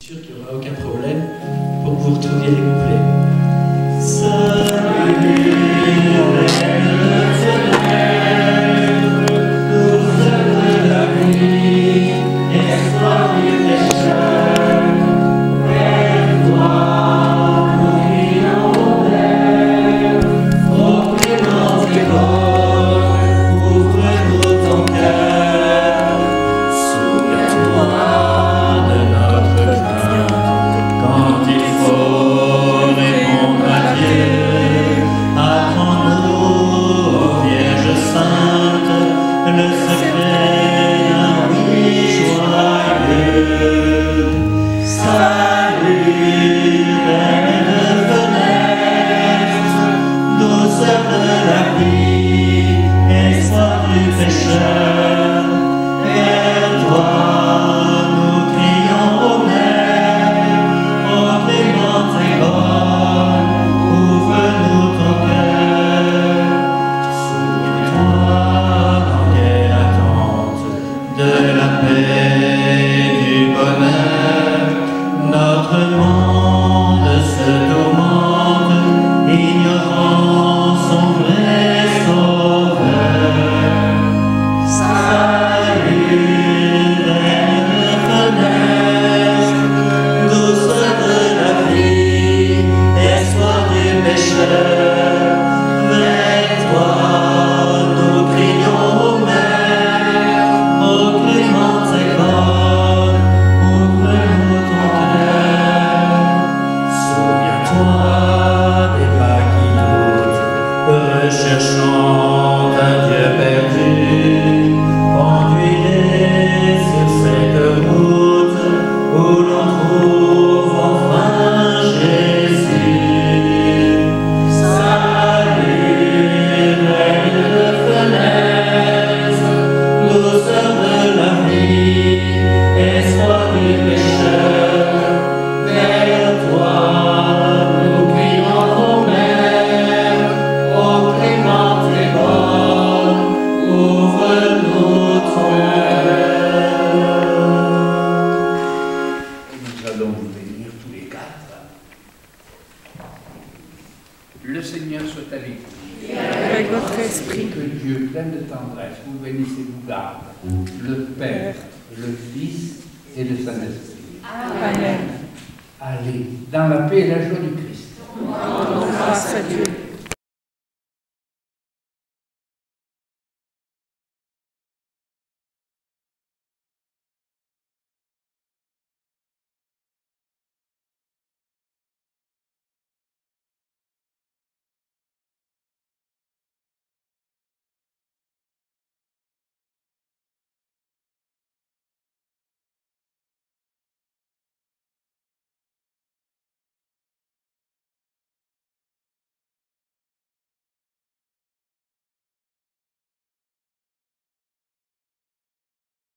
Sûr qu'il n'y aura aucun problème pour que vous retrouviez les couplets. Cherchant un Dieu perdu, conduis-les sur cette route où l'on trouve enfin Jésus. Salut, reine de fenêtre, douceur de la vie, espoir du pécheur, vers toi nous crions, ô Mère, ô clémente et bonne, ouvre-nous ton cœur. Nous allons vous bénir tous les quatre. Le Seigneur soit avec vous. Avec votre esprit. Que Dieu, plein de tendresse, vous bénisse et vous garde, le Père, le Fils et le Saint-Esprit. Amen. Allez, dans la paix et la joie du Christ. Grâce à Dieu.